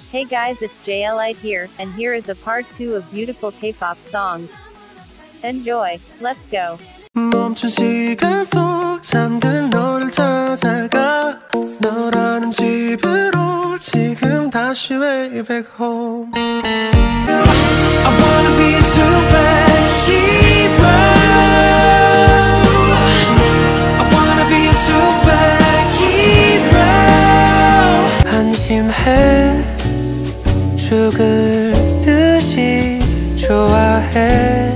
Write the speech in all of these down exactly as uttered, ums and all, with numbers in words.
Hey guys, it's JLite here, and here is a part two of beautiful K-pop songs. Enjoy, let's go. 멈춘 시간 속 잠든 너를 찾아가 너라는 집으로 지금 다시 way back home. I wanna be a superhero. I wanna be a superhero. 한심해 죽을 듯이 좋아해.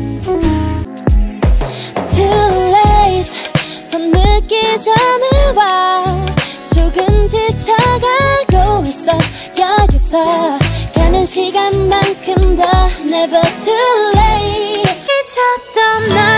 전에 와 조금 지쳐가고 있어. 여기서 가는 시간만큼 더 never too late. 잊혔던 나